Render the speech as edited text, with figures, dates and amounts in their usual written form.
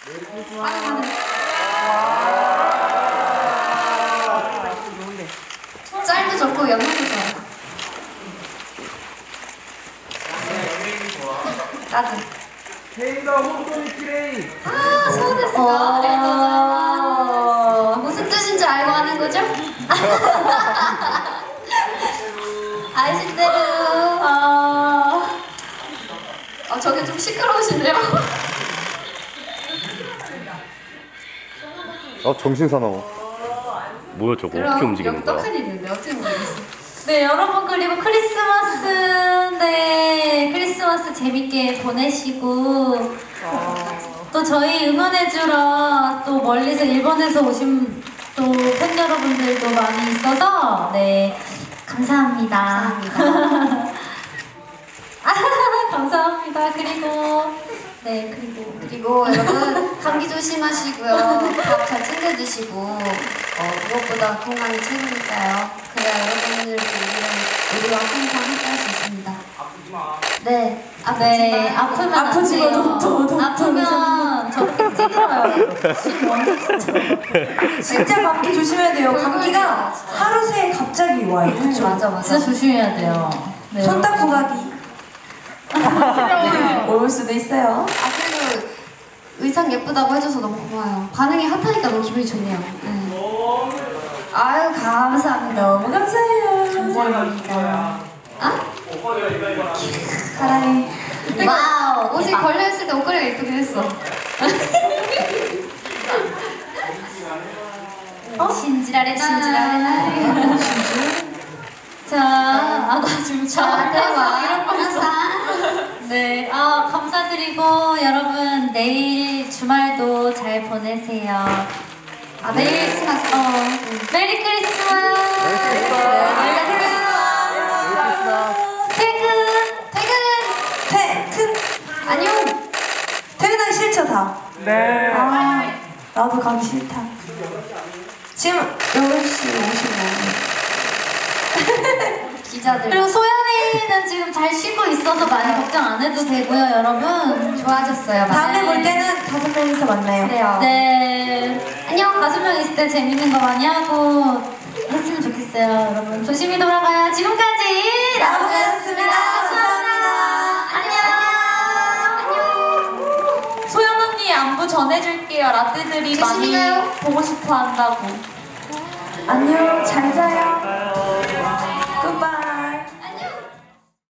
짤도 좋고 영상도 좋아요. 나도. 케이더 홍콩이 키레이. 아, 소원했어. 무슨 뜻인 줄 알고 하는 거죠? 아시대로. 저게 좀 시끄러우시네요. 정신 사나워. 뭐야 저거? 어떻게 움직이는 거야? 떡하니 있는데 어떻게 모르겠어. 네, 여러분, 그리고 크리스마스 재밌게 보내시고 또 저희 응원해주러 또 멀리서 일본에서 오신 또 팬 여러분들도 많이 있어서 네, 감사합니다. 감사합니다. 그리고 여러분 감기 조심하시고요. 밥 잘 챙겨 드시고 무엇보다 건강히 챙기니까요. 그래야 여러분들도 우리와 항상 함께할 수 있습니다. 네, 아프면 저렇게 찌들어요. 진짜 감기 조심해야 돼요. 감기가 하루 새에 갑자기 와요. 그쵸? 맞아. 진짜 조심해야 돼요. 네, 손 닦고 가기. 올 수도 있어요. 그래도 의상 예쁘다고 해줘서 너무 고마워요. 반응이 핫하니까 너무 기분이 좋네요. 네. 아유, 감사합니다. 너무 감사해요. 감사합니다. 사랑해. 와우, 옷이 걸려있을 때 옷걸이가 예쁘긴 했어. 신지라래. 자, 나 지금 대박. 네, 감사드리고 여러분 내일 주말도 잘 보내세요. 메리 크리스마스. 메리 크리스마스. 퇴근. 안녕. 퇴근하기 싫죠, 다? 네. 나도 가기 싫다. 지금 10시 55분. 기자들. 그리고 소연이는 지금 잘 쉬고 있어서 많이 걱정 안 해도 되고요, 여러분. 좋아졌어요. 다음에 볼 때는 5명이서 만나요. 그래요. 네. 안녕. 5명 있을 때 재밌는 거 많이 하고 했으면 좋겠어요, 여러분. 조심히 돌아가요. 지금까지 라붐이었습니다. 감사합니다. 안녕. 소연 언니 안부 전해줄게요. 라떼들이 조심히 가요. 많이 보고 싶어 한다고. 안녕, 잘 자요.